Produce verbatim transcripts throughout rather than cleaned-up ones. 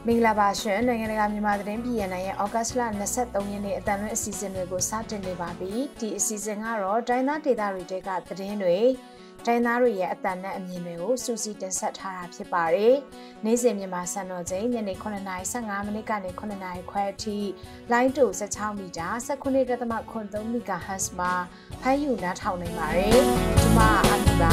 မင်္ဂလာပါရှင်နိုင်ငံတကာမြန်မာသတင်းပြည်နယ်ရဲ့ဩဂတ်စ်လ၂၃ရက်နေ့အတန်လွင့်အစီအစဉ်တွေကိုစတင်နေပါပြီဒီအစီအစဉ်ကတော့တိုင်းသားဒေသတွေတဲကသတင်းတွေတိုင်းသားတွေရဲ့အတန်နဲ့အမြင်တွေကိုစူးစီးတင်ဆက်ထားတာဖြစ်ပါတယ်နေ့စဉ်မြန်မာစံတော်ချိန်ညနေ9:15မိနစ်ကနေ9:00နာရီခွဲအထိလိုင်းတူ၁၆မီတာ၁၉.၃ မီဂါဟတ်ဇ်မှာဖမ်းယူနားထောင်နိုင်ပါတယ်ကျွန်မအမီပါ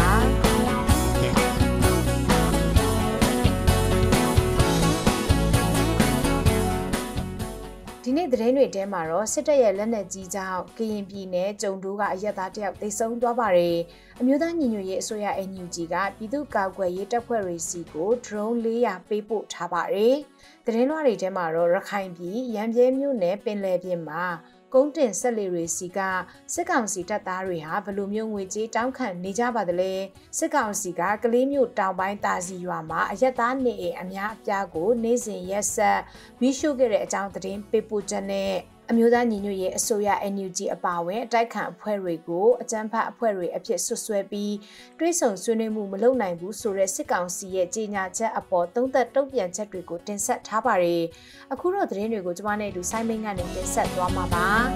ဒီနေ့သတင်းတွေထဲမှာတော့စစ်တပ်ရဲ့လက်နက်ကြီးကြောင့်ကရင်ပြည်နယ်ကျုံတိုးကအရက်သားတယောက်သေဆုံးသွားပါတယ်။အမျိုးသားညီညွတ်ရေးအစိုးရ N U G ကပြည်သူ့ကာကွယ်ရေးတပ်ဖွဲ့တွေစီကို drone ၄ရာပေးပို့ထားပါတယ်။သတင်းလွှာတွေထဲမှာတော့ရခိုင်ပြည်ရန်ပြဲမြို့နယ်ပင်လယ်ပြင်မှာကုန်းတင်ဆက်လေတွေစီကစစ်ကောင်စီတပ်သားတွေဟာဘလိုမျိုးငွေကြေးတောင်းခံနေကြပါသလဲစစ်ကောင်စီကကလေးမျိုးတောင်ပိုင်းတာစီရွာမှာအရက်သားနေအိမ်အများအပြားကိုနေ့စဉ်ရက်ဆက်မိရှုခဲ့တဲ့အကြောင်းသတင်းပေးပို့ချက်နဲ့အမျိုးသားညီညွတ်ရေးအစိုးရ N U G အပါအဝင်အတိုက်ခံအဖွဲ့တွေကိုအကြမ်းဖက်အဖွဲ့တွေအဖြစ်ဆွဆွဲပြီးတွဲဆောင်ဆွေးနွေးမှုမလုပ်နိုင်ဘူးဆိုတဲ့စစ်ကောင်စီရဲ့ကြေညာချက်အပေါ်သုံးသက်တုံ့ပြန်ချက်တွေကိုတင်ဆက်ထားပါတယ်။အခုတော့သတင်းတွေကိုကျွန်မနဲ့အတူဆိုင်းမင်းကနေတင်ဆက်သွားမှာပါ။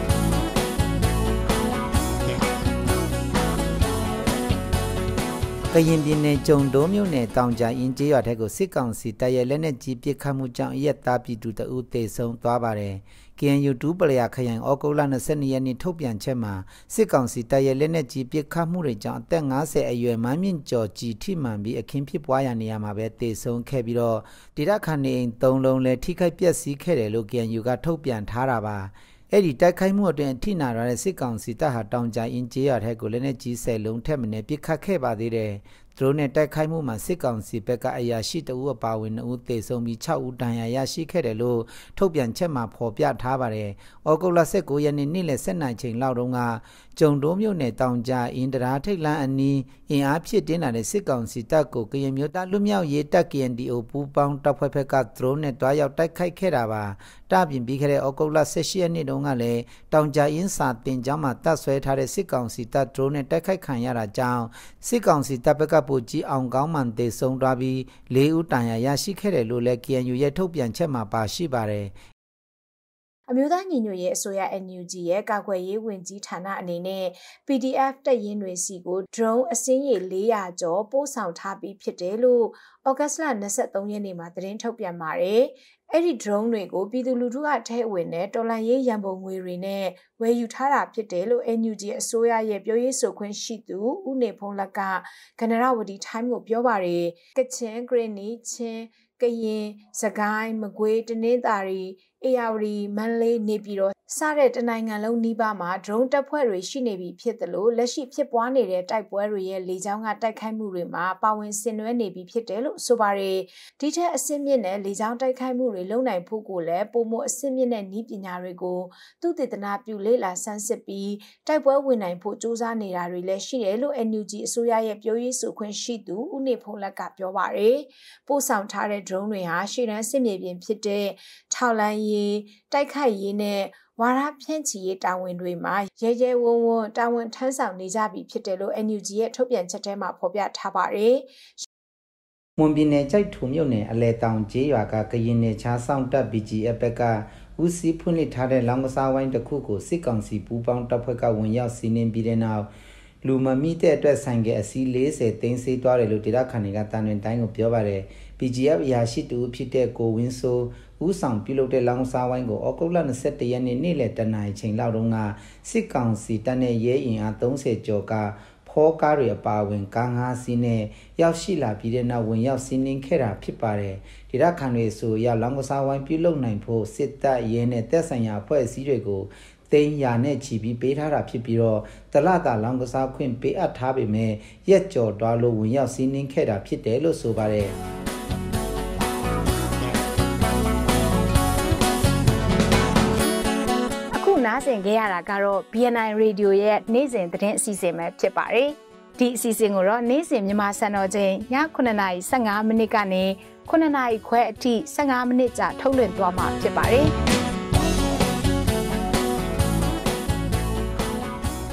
ကရင်ပြည်နယ်ကျုံတိုးမြို့နယ်တောင်ကြားအင်းကျေးရွာထက်ကိုစစ်ကောင်စီတပ်ရဲ့လက်နက်ကြီးပစ်ခတ်မှုကြောင့်ရက်သားပြည်သူတအုပ်သေဆုံးသွားပါတယ်။ K N U ဒူးပလျာခရိုင်ဩဂုတ်လ၂၂ရက်နေ့ထုတ်ပြန်ချက်မှာစစ်ကောင်စီတပ်ရဲ့လက်နက်ကြီးပစ်ခတ်မှုတွေကြောင့်အသက်၅၀အရွယ်မန်းမြင့်ကျော်ကြည်ထိမှန်ပြီးအခင်းဖြစ်ပွားရာနေရာမှာပဲသေဆုံးခဲ့ပြီးတော့ဒေသခံနေအိမ်၃လုံးလည်းထိခိုက်ပျက်စီးခဲ့တယ်လို့ K N U ကထုတ်ပြန်ထားတာပါ။အဲ့ဒီတိုက်ခိုက်မှုအတွင်းအထိနာရတဲ့စစ်ကောင်စီတပ်ဟာတောင်ကြားအင်းကျေးရွာထက်ကိုလက်နက်ကြီး၁၀လုံးထက်မနည်းပစ်ခတ်ခဲ့ပါသေးတယ်။သူတို့နဲ့တိုက်ခိုက်မှုမှာစစ်ကောင်စီဘက်ကအရာရှိတဦးအပါအဝင်၂ဦးသေဆုံးပြီး၆ဦးဒဏ်ရာရရှိခဲ့တယ်လို့ထုတ်ပြန်ချက်မှာဖော်ပြထားပါတယ်။ဩဂုတ်လ၁၉ရက်နေ့နေ့လယ်၁၀နာရီချိန်လောက်တုန်းကကျုံတိုးမြို့နယ်တောင်ကြားအင်းတရာထိတ်လန်းအနီးအင်အားဖြစ်တင်းလာတဲ့စစ်ကောင်စီတပ်ကိုကရင်မျိုးသားလူမျိုးရေးတပ် K N D O ပူးပေါင်းတပ်ဖွဲ့ဘက်ကဒရုန်းနဲ့တွားရောက်တိုက်ခိုက်ခဲ့တာပါ။တပြင်ပြီးခဲ့တဲ့ဩဂုတ်လ၁၈ရက်နေ့တုန်းကလည်းတောင်ကြားအင်းစာတင်ကျောင်းမှာတပ်ဆွဲထားတဲ့စစ်ကောင်စီတပ်ဒရုန်းနဲ့တိုက်ခိုက်ခံရတာကြောင့်စစ်ကောင်စီတပ်ဘက်ကပိုကြီးအောင်ကောင်းမှန်သေဆုံးသွားပြီး၄ဦးတန်ရာရရှိခဲ့တယ်လို့လည်း K N U ရဲ့ထုတ်ပြန်ချက်မှာပါရှိပါတယ်အမျိုးသားညီညွတ်ရေးအစိုးရ N U G ရဲ့ကာကွယ်ရေးဝန်ကြီးဌာနအနေနဲ့ P D F တပ်ရင်းတွေစီကို drone အစင်းရေ၄ရာကျော်ပို့ဆောင်ထားပြီးဖြစ်တယ်လို့ဩဂတ်စ်လ၂၃ရက်နေ့မှာသတင်းထုတ်ပြန်ပါတယ်။အဲ့ဒီ drone တွေကိုပြည်သူလူထုကထဲဝင်တဲ့တော်လှန်ရေးရန်ပုံငွေတွေနဲ့ဝယ်ယူထားတာဖြစ်တယ်လို့ N U G အစိုးရရဲ့ပြောရေးဆိုခွင့်ရှိသူဦးနေဖုံးလက်ကကနရဝတီ time ကိုပြောပါတယ်။ကချင်ဂရနီချင်းကရင်စကိုင်းမကွေးတနင်္သာရီအေရဝတီမန္တလေးနေပြည်တော်စတဲ့တနိုင်ငံလုံးနီးပါးမှာ drone တပ်ဖွဲ့တွေရှိနေပြီဖြစ်တယ်လို့လက်ရှိဖြစ်ပွားနေတဲ့တိုက်ပွဲတွေရဲ့လေကြောင်းကတိုက်ခိုက်မှုတွေမှာပါဝင်ဆင်နွှဲနေပြီဖြစ်တယ်လို့ဆိုပါတယ်ဒီထက်အဆင့်မြင့်တဲ့လေကြောင်းတိုက်ခိုက်မှုတွေလုပ်နိုင်ဖို့ကိုလည်းပုံမအဆင့်မြင့်တဲ့နည်းပညာတွေကိုသူတည်တနာပြုလေ့လာဆန်းစစ်ပြီးတိုက်ပွဲဝင်နိုင်ဖို့စ조사နေတာတွေလည်းရှိတယ်လို့ N U G အစိုးရရဲ့ပြောရေးဆိုခွင့်ရှိသူဦးနေဖုံးလက်ကပြောပါတယ်ပို့ဆောင်ထားတဲ့ drone တွေဟာရှေ့တန်းစစ်မြေပြင်ဖြစ်တဲ့ထောက်လန်းရေးတိုက်ခိုက်ရေးနဲ့ဝါရဖြန့်ချီရေးတာဝန်တွေမှာရဲရဲဝံ့ဝံ့တာဝန်ထမ်းဆောင်နေကြပြီဖြစ်တယ်လို့ N U G ရဲ့ထုတ်ပြန်ချက်ထဲမှာဖော်ပြထားပါတယ်။မွန်ပြည်နယ်ကြိုက်ထူမြို့နယ်အလဲတောင်ကျေးရွာကကရင်နယ်ခြားစောင့်တပ် B G F ဘက်ကဦးစီးဖွင့်လှစ်ထားတဲ့လောင်းကစားဝိုင်းတစ်ခုကိုစစ်ကောင်စီပူးပေါင်းတပ်ဖွဲ့ကဝင်ရောက်စီးနင်းပြီးတဲ့နောက်လူမမိတဲ့အတွက်ဆိုင်ကအစီး၄၀သိန်းစေးသွားတယ်လို့ဒေသခံတွေကတန်တွင်တိုင်းကိုပြောပါတယ်။ B G F အရာရှိတူဖြစ်တဲ့ကိုဝင်းစိုးဦးဆောင်ပြုလုပ်တဲ့လောင်းစားဝိုင်းကိုဩဂုတ်လ၂၁ရက်နေ့နေ့လယ်တနာရီချိန်လောက်တုန်းကစစ်ကောင်စီတပ်နဲ့ရဲအင်အား၃၀ကျော်ကဖောကားတွေအပါအဝင်ကား၅စီးနဲ့ရောက်ရှိလာပြီးတဲ့နောက်ဝင်ရောက်စီးနင်းခဲ့တာဖြစ်ပါတယ်။ဒေသခံတွေဆိုရလောင်းကစားဝိုင်းပြုလုပ်နိုင်ဖို့စစ်တပ်ရဲနဲ့တပ်ဆိုင်ရာအဖွဲ့အစည်းတွေကိုသိန်းရာနဲ့ချီပြီးပေးထားတာဖြစ်ပြီးတော့တလတာလောင်းကစားခွင့်ပေးအပ်ထားပေမဲ့ရက်ကျော်သွားလို့ဝင်ရောက်စီးနင်းခဲ့တာဖြစ်တယ်လို့ဆိုပါတယ်။နားဆင်ခဲ့ရတာကတော့ B N I Radio ရဲ့နေ့စဉ်သတင်းအစီအစဉ်ပဲဖြစ်ပါတယ်။ဒီအစီအစဉ်ကိုတော့နေ့စဉ်မြန်မာစံတော်ချိန်ည9:15မိနစ်ကနေ9:00နာရီခွဲအထိ15မိနစ်ကြာထုတ်လွှင့်သွားမှာဖြစ်ပါတယ်။ အခု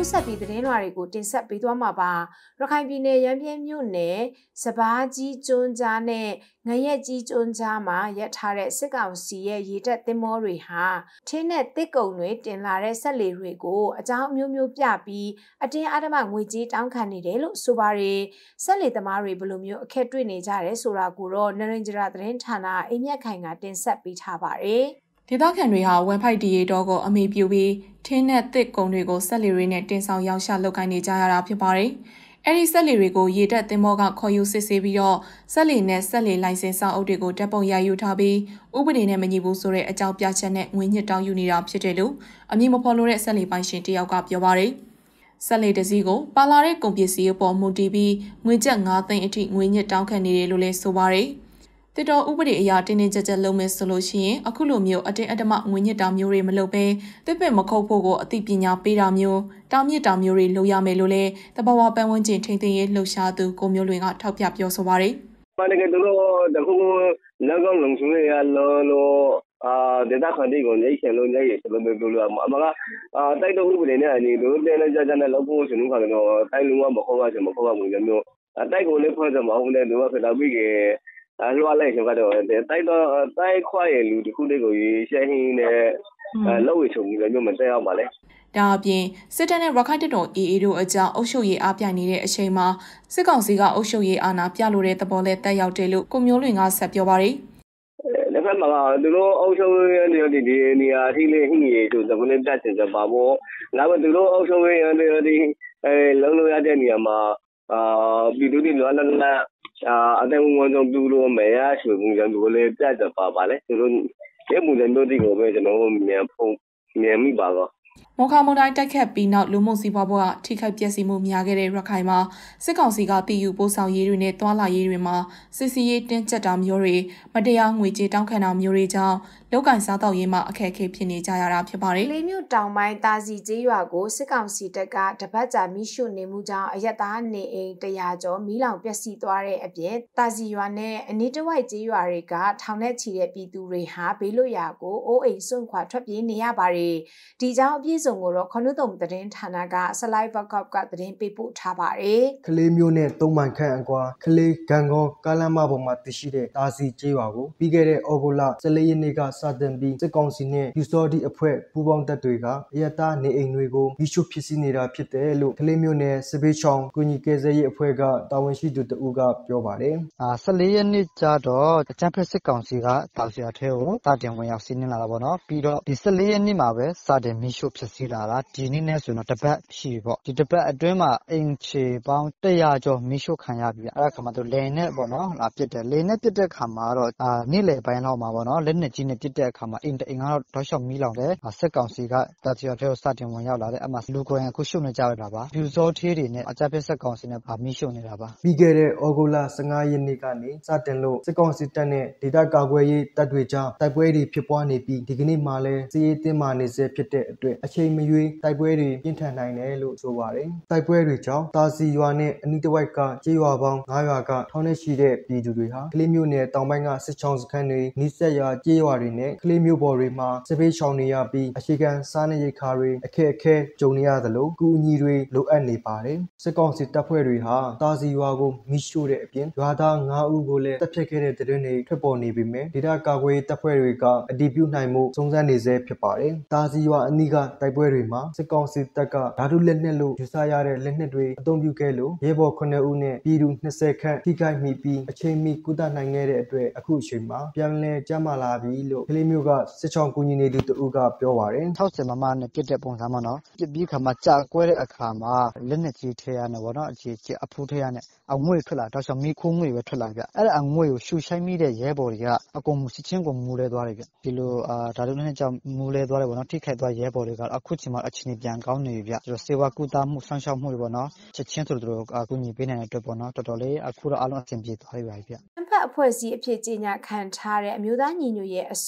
ဆက်ပြီးသတင်းလွှာတွေကိုတင်ဆက်ပေးသွားမှာပါရခိုင်ပြည်နယ်ရန်ပြဲမြို့နယ်စပားကြီးကျွန်းကြားနဲ့ငရက်ကြီးကျွန်းကြားမှာရပ်ထားတဲ့စစ်ကောင်စီရဲ့ရေတပ်သင်္ဘောတွေဟာထင်းနဲ့တစ်ကုံတွေတင်လာတဲ့ဆက်လေတွေကိုအကြောင်းအမျိုးမျိုးပြပြီးအတင်းအဓမ္မငွေကြေးတောင်းခံနေတယ်လို့ဆိုပါတယ်ဆက်လေသမားတွေဘယ်လိုမျိုးအခက်တွေ့နေကြတယ်ဆိုတာကိုတော့နရင်ဂျရာသတင်းဌာနအိမ်မြက်ခိုင်ကတင်ဆက်ပေးထားပါတယ်ဒေသခံတွေဟာဝမ်ဖိုက်ဒီရီတော့ကိုအမိပြုပြီးထင်းနဲ့တစ်ကုံတွေကိုဆက်လီတွေနဲ့တင်ဆောင်ရောက်ရှလုပ်ကိုင်းနေကြရတာဖြစ်ပါတယ်။အဲဒီဆက်လီတွေကိုရေတပ်သင်္ဘောကခေါ်ယူစစ်ဆေးပြီးတော့ဆက်လီနဲ့ဆက်လီလိုင်စင်စာအုပ်တွေကိုတပ်ပုံရယူထားပြီးဥပဒေနဲ့မညီဘူးဆိုတဲ့အကြောင်းပြချက်နဲ့ငွေညှစ်တောင်းယူနေတာဖြစ်တယ်လို့အမည်မဖော်လိုတဲ့ဆက်လီပိုင်ရှင်တယောက်ကပြောပါတယ်။ဆက်လီတစည်းကိုပါလာတဲ့ကုန်ပစ္စည်းအပေါ်မူတည်ပြီးငွေကျပ်ငါးသိန်းအထိငွေညှစ်တောင်းခံနေတယ်လို့လည်းဆိုပါတယ်။တစ်တော်ဥပဒေအရာတင်းတင်းကြပ်ကြပ်လုပ်မယ်ဆိုလို့ရှိရင်အခုလိုမျိုးအတင်းအဓမ္မငွေညစ်တာမျိုးတွေမလုပ်ဘဲတစ်ပင်မခုတ်ဖို့ကိုအသိပညာပေးတာမျိုးတောင်းမြစ်တာမျိုးတွေလုပ်ရမယ်လို့လည်းတဘာဝပန်းဝန်းကျင်ထိန်းသိမ်းရေးလှုပ်ရှားသူကိုမျိုးလွင်ကထောက်ပြပြောဆိုပါတယ်။ဘာတကယ်တော့တခုလောက်ကောင်းလုံချုံရလောလောအာဒေတာခန်ဒီကိုနေချင်လို့နေရဆိုလို့ပြောလို့အမကအာတိုက်တော့ဥပဒေနဲ့အညီတို့တဲလဲကြကြနဲ့လောက်ဖို့ရှင်လို့ခါတော့တိုက်လုံးဝမခေါ်ပါချင်မခေါ်ပါဘူးမျိုးတိုက်ကိုလည်းဖွဲ့ကြမအောင်နဲ့တို့ကဖလာပြီးကအလွှားလိုက်ဆိုတော့တိုက်တော့တိုက်ခွာရလူတခုလေးကိုရှင်းဟင်းနဲ့လောက်ဝေချုံပြီးတော့မတက်အောင်ပါလေဒါအပြင်စစ်တပ်နဲ့ရခိုင်တပ်တော် အေအေ တို့အကြောင်းအုပ်ချုပ်ရေးအားပြိုင်နေတဲ့အချိန်မှာစစ်ကောင်စီကအုပ်ချုပ်ရေးအာဏာပြလိုတဲ့သဘောနဲ့တက်ရောက်တယ်လို့ကိုမျိုးလွင်ကဆက်ပြောပါတယ်။လက်ဖက်မှာသူတို့အုပ်ချုပ်ရေးနေဒီဒီနေရာအထိလေးဟင်းရီတို့သဘောနဲ့တက်ချင်ကြပါဘော။နောက်သူတို့အုပ်ချုပ်ရေးနေဒီအဲလုံးလုံးရတဲ့နေရာမှာအာပြည်သူတွေလွမ်းလန်းအာအတဲ့ဝန်ဆောင်ပြုလို့မရဆွေပုံစံမျိုးလေးပြတ်ကြပါပါလေသူတို့ဒီပုံစံမျိုးတွေကိုပဲကျွန်တော်တို့မြန်ဖုံးမြန်မိပါတော့မော်ခါမွန်တိုင်းတိုက်ခတ်ပြီးနောက်လူမှုစီးပွားဘဝထိခိုက်ပျက်စီးမှုများခဲ့တဲ့ရခိုင်မှာစစ်ကောင်စီကတည်ယူပို့ဆောင်ရေးတွေနဲ့တွာလာရေးတွေမှာစစ်စီရေးတင်းကျပ်တာမျိုးတွေမတရားငွေကြေးတောင်းခံတာမျိုးတွေကြောင့်လောက်ကန်စားတော့ရေးမှာအခက်အခဲဖြစ်နေကြရတာဖြစ်ပါတယ်။လေးမြို့တောင်ပိုင်းတာစီကျေးရွာကိုစစ်ကောင်စီတပ်ကတပတ်ကြာမိရှုနေမှုကြောင့်အရက်သားနေအိမ်တရာကျော်မီးလောင်ပျက်စီးသွားတဲ့အပြင်တာစီရွာနဲ့အနီးတစ်ဝိုက်ကျေးရွာတွေကထောင်နဲ့ချီတဲ့ပြည်သူတွေဟာဘေးလွတ်ရာကိုအိုးအိမ်စွန့်ခွာထွက်ပြေးနေရပါတယ်။ဒီကြောင့်အပြည့်စုံကိုတော့ခနုတုံသတင်းဌာနကဆလိုက်ဘကော့ကသတင်းပေးပို့ထားပါတယ်။ကလေးမျိုးနဲ့သုံးမိုင်ခန့်အကွာကလေးဂန်ကောကားလမ်းမပေါ်မှာတည်ရှိတဲ့တာစီကျေးရွာကိုပြီးခဲ့တဲ့ဩဂုတ်လဆယ်လေးရက်နေ့ကစတင်ပြီးစစ်ကောင်စီနဲ့ယူစော်ဒီအဖွဲ့ပူးပေါင်းတပ်တွေကအရတားနေအိမ်တွေကိုမိရှုဖြစ်စီနေတာဖြစ်တယ်လို့ကလေးမျိုးနဲ့စပေးချောင်းကုညီကဲဆဲရေးအဖွဲ့ကတာဝန်ရှိသူတဦးကပြောပါတယ်။အာဆယ်လေးရက်နေ့ကျတော့အကြမ်းဖက်စစ်ကောင်စီကတောင်စီအထဲကိုစတင်ဝင်ရောက်စီးနင်းလာတာပေါ့နော်။ပြီးတော့ဒီဆယ်လေးရက်နေ့မှာပဲစတင်မိရှုဖြစ်စီလာတာဒီနေ့နဲ့ဆိုတော့တပတ်ရှိပြီပေါ့ဒီတပတ်အတွင်းမှာအိမ်ခြေပေါင်းတရာကျော်မိရှုခံရပြီအဲ့ဒါခါမှသူလေနဲ့ပေါ့နော်လာပစ်တယ်လေနဲ့ပစ်တဲ့ခါမှာတော့အာနေ့လေပိုင်းလောက်မှာပေါ့နော်လက်နဲ့ကြီးနဲ့ပစ်တဲ့အခါမှာအိမ်အိမ်ကတော့တောက်လျှောက်မီးလောင်တယ်စစ်ကောင်စီကတာချီအထဲကိုစတင်ဝင်ရောက်လာတယ်အမှလူကိုယ်အခုရှုပ်နေကြရတာပါပြူစောသေးတွေနဲ့အကြမ်းဖက်စစ်ကောင်စီနဲ့ဗာမိရှုပ်နေတာပါပြီးခဲ့တဲ့ဩဂုတ်လဆယ်ငါးရက်နေ့ကနေစတင်လို့စစ်ကောင်စီတပ်နဲ့ဒေသကာကွယ်ရေးတပ်တွေကြားတိုက်ပွဲတွေဖြစ်ပွားနေပြီးဒီကနေ့မှလည်းစစ်ရေးတင်းမာနေစေဖြစ်တဲ့အတွက်အချိန်မရွေးတိုက်ပွဲတွေပြင်းထန်နိုင်တယ်လို့ဆိုပါတယ်တိုက်ပွဲတွေကြောင့်တာစီရွာနဲ့အနီးတစ်ဝိုက်ကကျေးရွာပေါင်းငါးရွာကထောင်နဲ့ရှိတဲ့ပြည်သူတွေဟာကလေးမျိုးနယ်တောင်ပိုင်းကစစ်ချောင်းစခန်းတွေနီးစပ်ရာကျေးရွာတွေနဲ့ကလေးမျိုးပေါ်တွေမှာစပေးချောင်းနေရပြီးအခြေခံစားနပ်ရိက္ခာတွေအခက်အခဲကြုံနေရသလိုကူအညီတွေလိုအပ်နေပါတယ်စစ်ကောင်စီတပ်ဖွဲ့တွေဟာတာစီရွာကိုမိရှို့တဲ့အပြင်ရွာသားငါးဦးကိုလည်းတပ်ဖြတ်ခဲ့တဲ့တဲ့တွင်တွေထွက်ပေါ်နေပေမဲ့ဒေသကာကွယ်တပ်ဖွဲ့တွေကအတည်ပြုနိုင်မှုစုံစမ်းနေဆဲဖြစ်ပါတယ်တာစီရွာအနီးကတိုက်ပွဲတွေမှာစစ်ကောင်စီတပ်ကဓာတုလက်နက်လို့ယူဆရတဲ့လက်နက်တွေအသုံးပြုခဲ့လို့ရဲဘော်ခုနှစ်ဦးနဲ့ပြည်သူနှစ်ဆယ်ခန့်ထိခိုက်မိပြီးအချိန်မီကုသနိုင်ခဲ့တဲ့အတွက်အခုအချိန်မှာပြန်လည်ကျန်းမာလာပြီလို့ကလေးမျိုးကစစ်ချောင်းကူညီနေသူတဦးကပြောပါတယ်၆၀မမနဲ့ပြစ်တဲ့ပုံစံမှာနော်ပြစ်ပြီးခါမှာကြာကွဲတဲ့အခါမှာလက်နက်ကြီးထဲရနေပေါ့နော်အခြေချအဖူးထဲရနေအငွေ့ထွက်လာတော့ဆိုမီခိုးငွေပဲထွက်လာပြအဲ့ဒါအငွေ့ကိုရှူရှိုင်းမိတဲ့ရဲဘော်တွေကအကုန်စစ်ချင်းကိုမူလဲသွားတယ်ပြဒီလိုအာဒါတို့နဲ့ကြောင့်မူလဲသွားတယ်ပေါ့နော်ထိခိုက်သွားရဲဘော်တွေကအခုချိန်မှာအချိန်ပြန်ကောင်းနေပြီပြကျွန်တော်စေဝါကုသမှုဆောင်းရှောက်မှုတွေပေါ့နော်ချက်ချင်းဆိုတို့အကူညီပေးနိုင်တဲ့အတွက်ပေါ့နော်တော်တော်လေးအခုတော့အလုံးအဆင်ပြေသွားပြီပါဗျ။အဖက်အဖွဲ့အစည်းအဖြစ်ကြီးညာခံထားတဲ့အမျိုးသားညီညွတ်ရေးအစိုး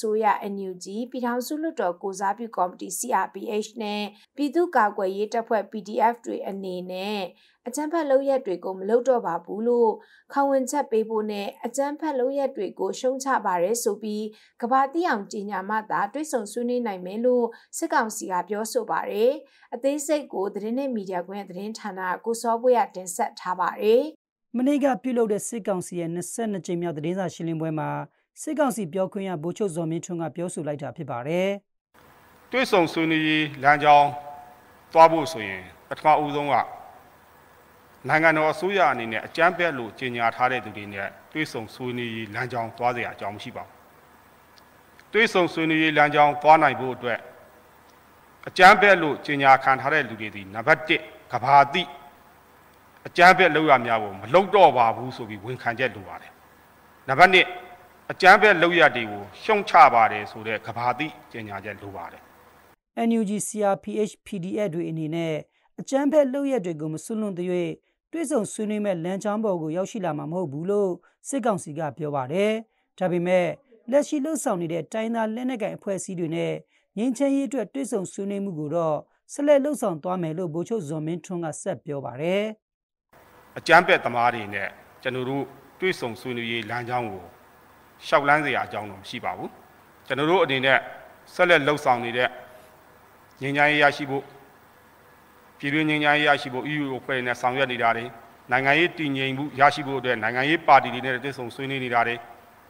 စိုးရ N U G ပြည်ထောင်စုလွှတ်တော်ကိုစားပြုကော်မတီ C R P H နဲ့ပြည်သူ့ကာကွယ်ရေးတပ်ဖွဲ့ P D F တွေအနေနဲ့အကြမ်းဖက်လုပ်ရက်တွေကိုမလုပ်တော့ပါဘူးလို့ခေါင်းဝင်ချက်ပေးဖို့နဲ့အကြမ်းဖက်လုပ်ရက်တွေကိုရှုံချပါတယ်ဆိုပြီးကဘာတိအောင်ကြေညာမှသာတွဲဆုံဆွေးနွေးနိုင်မယ်လို့စစ်ကောင်စီကပြောဆိုပါတယ်အသေးစိတ်ကိုသတင်းနဲ့မီဒီယာကွင်းသတင်းဌာနကိုစောပွေရတင်ဆက်ထားပါတယ်မနေ့ကပြုလုပ်တဲ့စစ်ကောင်စီရဲ့နှစ်ဆက်နှစ်ကြိမ်မြောက်သတင်းစာရှင်းလင်းပွဲမှာစစ်ကောင်စီပြောခွင့်ရဗိုလ်ချုပ်ဇော်မင်းထွန်းကပြောဆိုလိုက်တာဖြစ်ပါတယ်တွဲဆုံဆွေးနွေးရေးလမ်းကြောင်းသွားဖို့ဆိုရင်ပထမဦးဆုံးကနိုင်ငံတော်အစိုးရအနေနဲ့အကြမ်းဖက်လို့ကြေညာထားတဲ့သူတွေနဲ့တွဲဆုံဆွေးနွေးရေးလမ်းကြောင်းသွားเสียအကြောင်းမရှိပါဘူး။တွဲဆုံဆွေးနွေးရေးလမ်းကြောင်းသွားနိုင်ဖို့အတွက်အကြမ်းဖက်လို့ကြေညာခံထားတဲ့လူတွေဒီနံပါတ်တစ်ကဘာတိအကြမ်းဖက်လောက်ရများဖို့မလုပ်တော့ပါဘူးဆိုပြီးဝန်ခံချက်လိုပါတယ်။နံပါတ်နှစ်အကြမ်းဖက်လောက်ရတွေကိုရှုံချပါတယ်ဆိုတဲ့ကဘာတိကြေညာချက်လိုပါတယ်။ N U G C R P H P D F တွေအနေနဲ့အကြမ်းဖက်လောက်ရတွေကိုမစွန့်လွတ်တဲ့တွဲဆုံဆွေးနွေးမဲ့လမ်းကြောင်းပေါ်ကိုရောက်ရှိလာမှာမဟုတ်ဘူးလို့စစ်ကောင်စီကပြောပါတယ်။ဒါပေမဲ့လက်ရှိလှုပ်ဆောင်နေတဲ့တိုင်းသားလက်နက်ကိုင်အဖွဲ့အစည်းတွေနဲ့ငြိမ်းချမ်းရေးအတွက်တွဲဆုံဆွေးနွေးမှုကိုတော့ဆက်လက်လှုပ်ဆောင်သွားမယ်လို့ဗိုလ်ချုပ်ဇော်မင်းထွန်းကဆက်ပြောပါတယ်။အကြမ်းဖက်သမားတွေနဲ့ကျွန်တော်တို့တွဲဆုံဆွေးနွေးရေးလမ်းကြောင်းကိုရှောက်လန်းစရာအကြောင်းတော့မရှိပါဘူး။ကျွန်တော်တို့အနေနဲ့ဆက်လက်လှုပ်ဆောင်နေတဲ့ငြိမ်းချမ်းရေးရရှိဖို့ပြည်တွင်းငြိမ်းချမ်းရေးရရှိဖို့ E U အဖွဲ့နဲ့ဆောင်ရွက်နေတာတွေနိုင်ငံရေးတည်ငြိမ်မှုရရှိဖို့အတွက်နိုင်ငံရေးပါတီတွေနဲ့တွဲဆုံဆွေးနွေးနေတာတွေ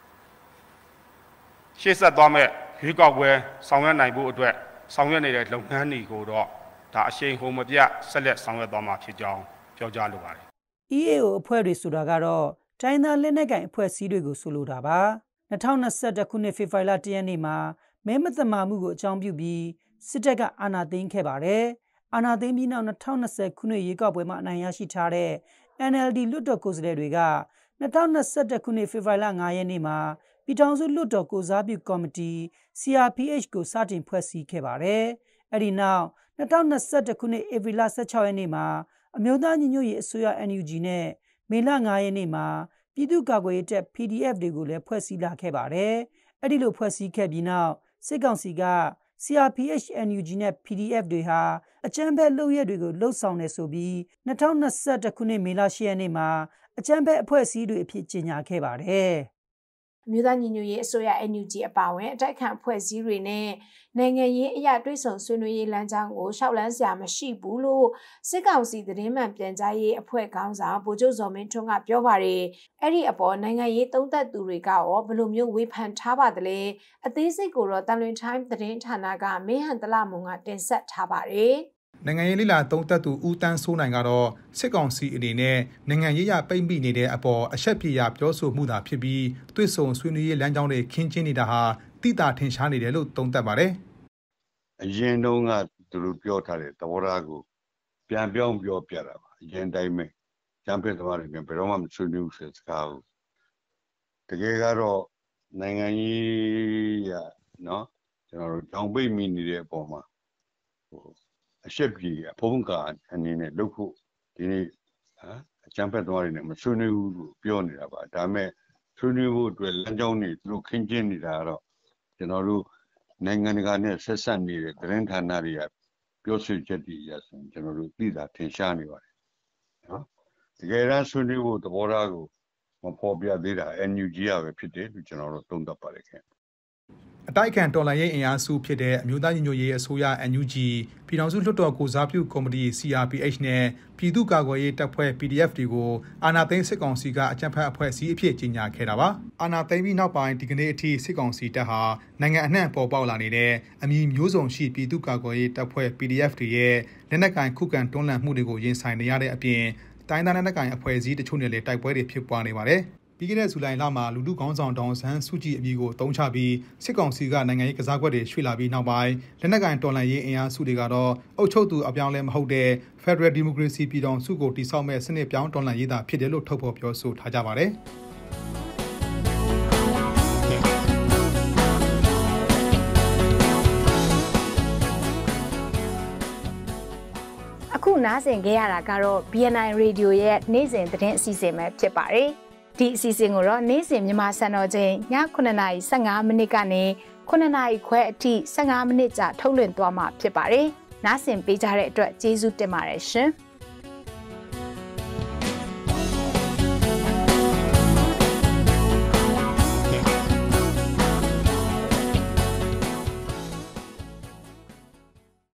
ရှေ့ဆက်သွားမဲ့ရွေးကောက်ပွဲဆောင်ရွက်နိုင်ဖို့အတွက်ဆောင်ရွက်နေတဲ့လုပ်ငန်းတွေကိုတော့ဒါအရှိန်ဟုန်မပြတ်ဆက်လက်ဆောင်ရွက်သွားမှာဖြစ်ကြောင်းပြောကြားလိုပါတယ်။ E A O အဖွဲ့တွေဆိုတာကတော့တိုင်းသားလက်နက်ကိုင်အဖွဲ့အစည်းတွေကိုဆိုလိုတာပါ။၂၀၂၁ခုနှစ်ဖေဖော်ဝါရီလတရက်နေ့မှာမဲမသမာမှုကိုအကြောင်းပြုပြီးစစ်တပ်ကအာဏာသိမ်းခဲ့ပါတယ်။အာဏာသိမ်းပြီးနောက်၂၀၂၀ခုနှစ်ရွေးကောက်ပွဲမှာအနိုင်ရရှိထားတဲ့ N L D လွှတ်တော်ကိုယ်စားလှယ်တွေက၂၀၂၁ခုနှစ်ဖေဖော်ဝါရီလ၅ရက်နေ့မှာပြည်ထောင်စုလွှတ်တော်ကိုစားပြုကော်မတီ C R P H ကိုစတင်ဖွဲ့စည်းခဲ့ပါတယ်။အဲဒီနောက်၂၀၂၁ခုနှစ်ဧပြီလ၁၆ရက်နေ့မှာအမျိုးသားညီညွတ်ရေးအစိုးရ N U G နဲ့မေလ၅ရက်နေ့မှာပြည်သူ့ကာကွယ်ရေးတပ် P D F တွေကိုလည်းဖွဲ့စည်းလာခဲ့ပါတယ်။အဲဒီလိုဖွဲ့စည်းခဲ့ပြီးနောက်စစ်ကောင်စီက C R P H N U G နဲ့ P D F တွေဟာအကြမ်းဖက်လုပ်ရက်တွေကိုလှုပ်ဆောင်နေဆိုပြီး၂၀၂၁ခုနှစ်မေလ၈ရက်နေ့မှာအကြမ်းဖက်အဖွဲ့အစည်းတွေအဖြစ်ကြေညာခဲ့ပါတယ်။အမျိုးသားညီညွတ်ရေးအစိုးရ N U G အပါအဝင်အတိုက်ခံအဖွဲ့အစည်းတွေနဲ့နိုင်ငံရေးအရာတွဲဆုံဆွေးနွေးရေးလမ်းကြောင်းကိုရှောက်လန်းစရာမရှိဘူးလို့စစ်ကောင်စီသတင်းမှန်ပြန်ကြားရေးအဖွဲ့ခေါင်းဆောင်ဗိုလ်ချုပ်ဇော်မင်းထွန်းကပြောပါတယ်။အဲ့ဒီအပေါ်နိုင်ငံရေးသုံးသပ်သူတွေကရောဘယ်လိုမျိုးဝေဖန်ထားပါသလဲ။အသေးစိတ်ကိုတော့တန်လွင် time သတင်းဌာနကမင်းဟန်တလမုံကတင်ဆက်ထားပါတယ်။နိုင်ငံရေးလိလာသုံးသက်သူဦးတန်းစိုးနိုင်ကတော့စစ်ကောင်စီအနေနဲ့နိုင်ငံရေးရပိတ်မိနေတဲ့အပေါ်အချက်ပြေရပြောဆိုမှုသာဖြစ်ပြီးတွေ့ဆုံဆွေးနွေးရေးလမ်းကြောင်းတွေခင်းကျင်းနေတာဟာတိတာထင်ရှားနေတယ်လို့သုံးသပ်ပါတယ်။အရင်တုန်းကသူတို့ပြောထားတဲ့သဘောထားကိုပြန်ပြောင်းပြောပြတာပါအရင်တိုင်းပဲကျမ်းဖက်သမားတွေပြန်ဘယ်တော့မှမဆွေးနွေးဘူးဆိုတဲ့စကားကိုတကယ်ကတော့နိုင်ငံရေးရနော်ကျွန်တော်တို့ကြောင်ပိတ်မိနေတဲ့အပေါ်မှာဟိုအရှက်ပြေအဖုံးကာအနေနဲ့လုပ်ဖို့ဒီနေ့အချမ်းဖက်သွားတွေနဲ့မဆွေးနွေးဘူးလို့ပြောနေတာပါဒါပေမဲ့ဆွေးနွေးဖို့အတွက်လမ်းကြောင်းတွေသူတို့ခင်းကျင်းနေတာတော့ကျွန်တော်တို့နိုင်ငံတကာနဲ့ဆက်ဆက်နေတဲ့သတင်းဌာနတွေကပြောဆိုချက်တွေအရဆိုရင်ကျွန်တော်တို့သိတာထင်ရှားနေပါတယ်နော်တကယ်တမ်းဆွေးနွေးဖို့သဘောထားကိုမဖော်ပြသေးတာ N U G ရပဲဖြစ်တယ်လို့ကျွန်တော်တို့သုံးသပ်ပါတယ်ခင်အတိုက်ခံတော်လှန်ရေးအင်အားစုဖြစ်တဲ့အမျိုးသားညီညွတ်ရေးအစိုးရ N U G ပြည်ထောင်စုလွှတ်တော်ကိုစားပြုကော်မတီ C R P H နဲ့ပြည်သူ့ကာကွယ်ရေးတပ်ဖွဲ့ P D F တွေကိုအာဏာသိမ်းစစ်ကောင်စီကအကြမ်းဖက်အဖွဲ့အစည်းအဖြစ်ကြေညာခဲ့တာပါအာဏာသိမ်းပြီးနောက်ပိုင်းဒီကနေ့အထိစစ်ကောင်စီတပ်ဟာနိုင်ငံအနှံ့ပေါ်ပေါက်လာနေတဲ့အမည်မျိုးစုံရှိပြည်သူ့ကာကွယ်ရေးတပ်ဖွဲ့ P D F တွေရဲ့လက်နက်ကိုင်ခုခံတွန်းလှန်မှုတွေကိုရင်ဆိုင်နေရတဲ့အပြင်တိုင်းသားလက်နက်ကိုင်အဖွဲ့အစည်းတချို့နဲ့လည်းတိုက်ပွဲတွေဖြစ်ပွားနေပါတယ်ပြီးခဲ့တဲ့ဇူလိုင်လမှာလူထုခေါင်းဆောင်ဒေါအောင်ဆန်းစုကြည်အမည်ကိုတုံးချပြီးစစ်ကောင်စီကနိုင်ငံရေးကစားကွက်တွေရွှေ့လာပြီးနောက်ပိုင်းလက်နက်ကိုင်တော်လှန်ရေးအင်အားစုတွေကတော့အုပ်ချုပ်သူအပြောင်းလဲမဟုတ်တဲ့ Federal Democracy ပြည်ထောင်စုကိုတည်ဆောက်မဲ့စနစ်ပြောင်းတော်လှန်ရေးသာဖြစ်တယ်လို့ထုတ်ဖော်ပြောဆိုထားကြပါတယ်အခုနားဆင်ကြရတာကတော့ B N I Radio ရဲ့နေ့စဉ်သတင်းအစီအစဉ်ပဲဖြစ်ပါတယ်။ဒီအစီအစဉ်ကိုတော့နေ့စဉ်မြန်မာစံတော်ချိန်ညခုနှစ်နာရီ၁၅မိနစ်ကနေခုနှစ်နာရီခွဲအထိဆယ့်ငါးမိနစ်ကြာထုတ်လွှင့်သွားမှာဖြစ်ပါတယ်။နားဆင်ပေးကြတဲ့အတွက်ကျေးဇူးတင်ပါတယ်ရှင်။